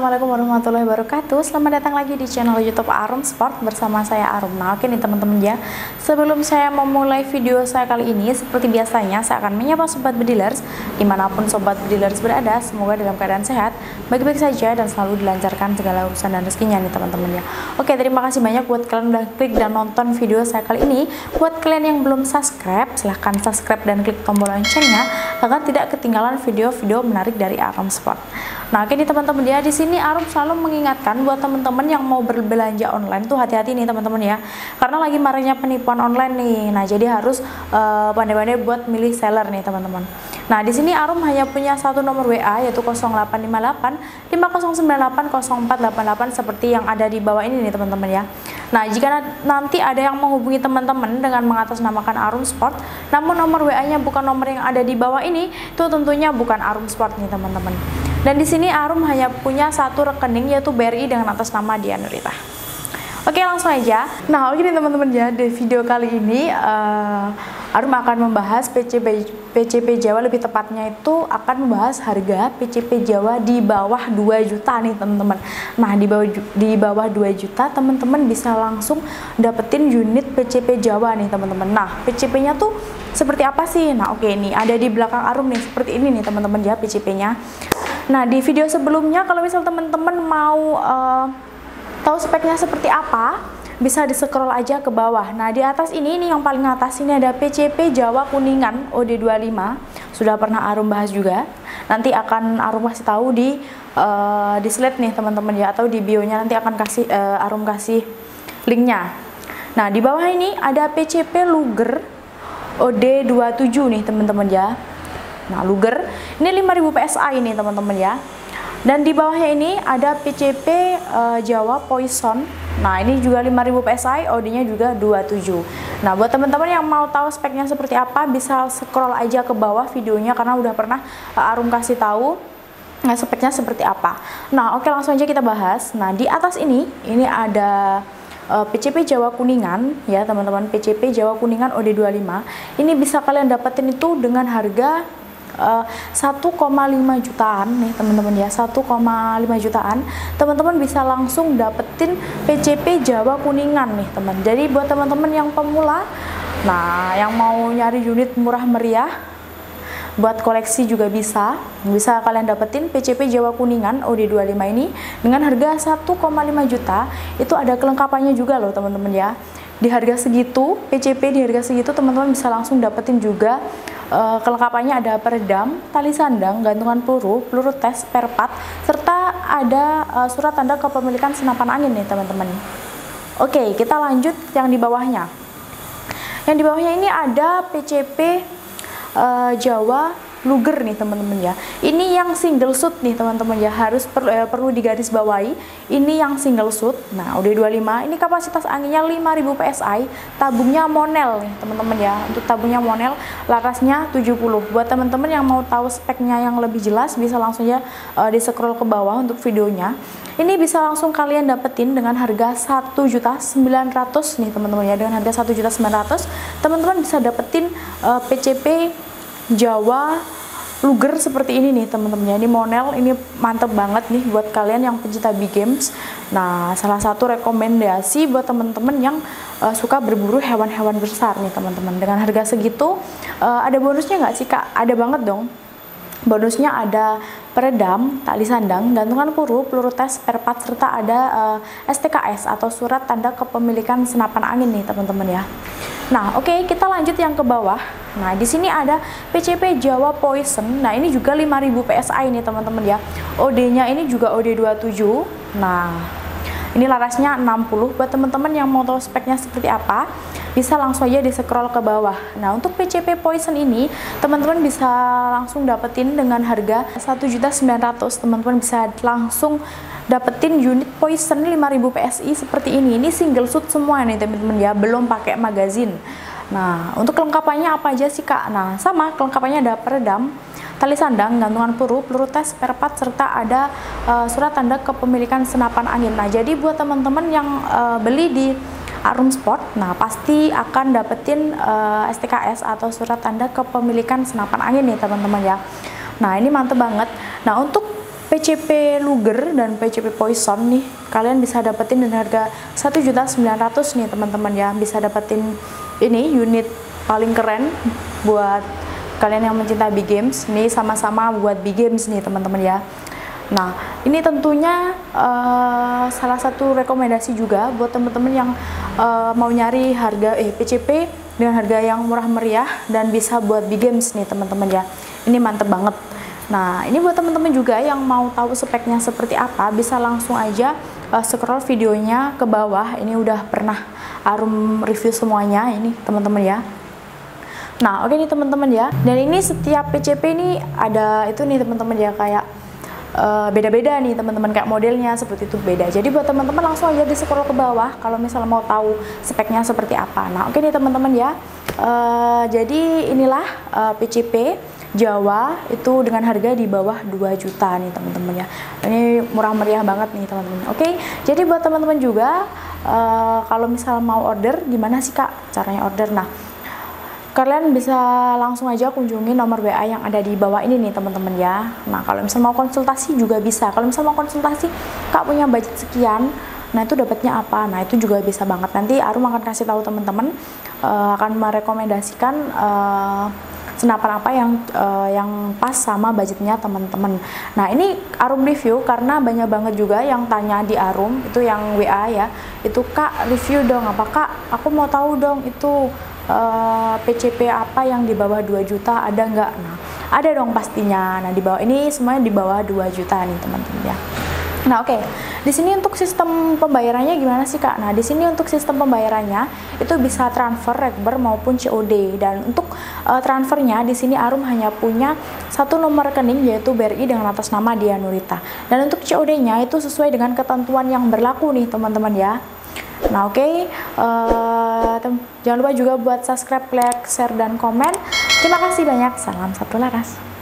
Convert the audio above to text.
Assalamualaikum warahmatullahi wabarakatuh. Selamat datang lagi di channel YouTube Arum Sport bersama saya Arum. Nah, oke nih teman-teman ya. Sebelum saya memulai video saya kali ini, seperti biasanya saya akan menyapa sobat bedilers dimanapun sobat bedilers berada. Semoga dalam keadaan sehat, baik-baik saja dan selalu dilancarkan segala urusan dan rezekinya nih teman-teman ya. Oke, terima kasih banyak buat kalian udah klik dan nonton video saya kali ini. Buat kalian yang belum subscribe, silahkan subscribe dan klik tombol loncengnya agar tidak ketinggalan video-video menarik dari Arum Sport. Nah, oke nih teman-teman ya, di sini Arum selalu mengingatkan buat teman-teman yang mau berbelanja online tuh hati-hati nih teman-teman ya. Karena lagi maraknya penipuan online nih. Nah, jadi harus pandai-pandai buat milih seller nih teman-teman. Nah, di sini Arum hanya punya satu nomor WA yaitu 0858 5098 0488 seperti yang ada di bawah ini nih teman-teman ya. Nah, jika nanti ada yang menghubungi teman-teman dengan mengatasnamakan Arum Sport, namun nomor WA-nya bukan nomor yang ada di bawah ini, itu tentunya bukan Arum Sport nih teman-teman. Dan di sini Arum hanya punya satu rekening yaitu BRI dengan atas nama Dianurita. Oke, langsung aja. Nah, oke nih teman-teman ya, di video kali ini Arum akan membahas PCP Jawa, lebih tepatnya itu akan membahas harga PCP Jawa di bawah 2 juta nih teman-teman. Nah, di bawah 2 juta teman-teman bisa langsung dapetin unit PCP Jawa nih teman-teman. Nah, PCP-nya tuh seperti apa sih? Nah, oke nih ada di belakang Arum nih, seperti ini nih teman-teman ya PCP-nya. Nah, di video sebelumnya kalau misal teman-teman mau tahu speknya seperti apa, bisa di-scroll aja ke bawah. Nah, di atas ini yang paling atas ini ada PCP Jawa Kuningan OD25. Sudah pernah Arum bahas juga. Nanti akan Arum kasih tahu di slide nih teman-teman ya, atau di bio-nya nanti akan Arum kasih linknya. Nah, di bawah ini ada PCP Luger OD27 nih teman-teman ya. Nah, Luger ini 5000 PSI ini teman-teman ya. Dan di bawahnya ini ada PCP Jawa Poison. Nah, ini juga 5000 PSI, OD-nya juga 27. Nah, buat teman-teman yang mau tahu speknya seperti apa, bisa scroll aja ke bawah videonya karena udah pernah Arum kasih tahu speknya seperti apa. Nah, oke langsung aja kita bahas. Nah, di atas ini ada PCP Jawa Kuningan ya teman-teman, PCP Jawa Kuningan OD25. Ini bisa kalian dapetin itu dengan harga 1,5 jutaan nih teman-teman ya, 1,5 jutaan teman-teman bisa langsung dapetin PCP Jawa Kuningan nih teman. Jadi buat teman-teman yang pemula, nah yang mau nyari unit murah meriah buat koleksi juga bisa kalian dapetin PCP Jawa Kuningan OD25 ini dengan harga 1,5 juta. Itu ada kelengkapannya juga loh teman-teman ya. Di harga segitu, PCP di harga segitu teman-teman bisa langsung dapetin juga kelengkapannya, ada peredam, tali sandang, gantungan peluru, peluru tes, spare part, serta ada surat tanda kepemilikan senapan angin nih teman-teman. Oke, kita lanjut yang di bawahnya. Yang di bawahnya ini ada PCP Jawa Luger nih teman-teman ya. Ini yang single shoot nih teman-teman ya, harus perlu digarisbawahi. Ini yang single shoot. Nah, OD25 ini kapasitas anginnya 5000 PSI, tabungnya Monel nih teman-teman ya. Untuk tabungnya Monel, larasnya 70. Buat teman-teman yang mau tahu speknya yang lebih jelas, bisa langsung ya di-scroll ke bawah untuk videonya. Ini bisa langsung kalian dapetin dengan harga 1.900.000 nih teman-teman ya. Dengan harga 1.900.000 teman-teman bisa dapetin PCP Jawa Luger seperti ini nih teman-teman ya. Ini Monel, ini mantep banget nih buat kalian yang pecinta big games. Nah, salah satu rekomendasi buat teman-teman yang suka berburu hewan-hewan besar nih teman-teman. Dengan harga segitu ada bonusnya nggak sih Kak? Ada banget dong. Bonusnya ada peredam, tali sandang, gantungan peluru, peluru tes, spare part, serta ada STKS atau surat tanda kepemilikan senapan angin nih teman-teman ya. Nah, oke, kita lanjut yang ke bawah. Nah, di sini ada PCP Jawa Poison. Nah, ini juga 5000 PSI nih teman-teman ya. OD-nya ini juga OD27. Nah, ini larasnya 60. Buat teman-teman yang mau tahu speknya seperti apa, bisa langsung aja di-scroll ke bawah. Nah, untuk PCP Poison ini teman-teman bisa langsung dapetin dengan harga 1.900.000. Teman-teman bisa langsung dapetin unit Poison 5000 PSI seperti ini. Ini single shoot semua nih teman-teman ya, belum pakai magazin. Nah, untuk kelengkapannya apa aja sih Kak? Nah, sama kelengkapannya ada peredam, tali sandang, gantungan peluru, peluru tes, spare part, serta ada surat tanda kepemilikan senapan angin. Nah, jadi buat teman-teman yang beli di Arum Sport, nah pasti akan dapetin STKS atau surat tanda kepemilikan senapan angin nih teman-teman ya. Nah, ini mantep banget. Nah, untuk PCP Luger dan PCP Poison nih kalian bisa dapetin dengan harga 1.900.000 nih teman-teman ya. Bisa dapetin ini unit paling keren buat kalian yang mencintai big games. Ini sama-sama buat big games nih teman-teman ya. Nah, ini tentunya salah satu rekomendasi juga buat teman-teman yang mau nyari harga PCP dengan harga yang murah meriah dan bisa buat big games nih teman-teman ya. Ini mantep banget. Nah, ini buat teman-teman juga yang mau tahu speknya seperti apa, bisa langsung aja scroll videonya ke bawah. Ini udah pernah Arum review semuanya ini teman-teman ya. Nah, oke nih teman-teman ya. Dan ini setiap PCP ini ada itu nih teman-teman ya, kayak beda-beda nih teman-teman, kayak modelnya seperti itu beda. Jadi buat teman-teman langsung aja di scroll ke bawah kalau misalnya mau tahu speknya seperti apa. Nah, oke nih teman-teman ya. Jadi inilah PCP Jawa itu dengan harga di bawah 2 juta nih teman-teman ya. Ini murah meriah banget nih teman-teman. Oke, jadi buat teman-teman juga kalau misal mau order, gimana sih Kak caranya order? Nah, kalian bisa langsung aja kunjungi nomor WA yang ada di bawah ini nih teman-teman ya. Nah, kalau misal mau konsultasi juga bisa. Kalau misal mau konsultasi, Kak punya budget sekian, nah itu dapatnya apa? Nah, itu juga bisa banget. Nanti Arum akan kasih tahu teman-teman, akan merekomendasikan senapan apa yang pas sama budgetnya teman-teman. Nah, ini Arum review karena banyak banget juga yang tanya di Arum, itu yang WA ya, itu Kak review dong, apa Kak, aku mau tahu dong itu PCP apa yang di bawah 2 juta ada nggak? Nah, ada dong pastinya. Nah, di bawah ini semuanya di bawah 2 juta nih teman-teman ya. Nah, oke. Di sini untuk sistem pembayarannya gimana sih Kak? Nah, di sini untuk sistem pembayarannya itu bisa transfer, rekber maupun COD. Dan untuk transfernya di sini Arum hanya punya satu nomor rekening yaitu BRI dengan atas nama Dia Nurita. Dan untuk COD-nya itu sesuai dengan ketentuan yang berlaku nih teman-teman ya. Nah, oke. Jangan lupa juga buat subscribe, like, share, dan komen. Terima kasih banyak. Salam satu laras.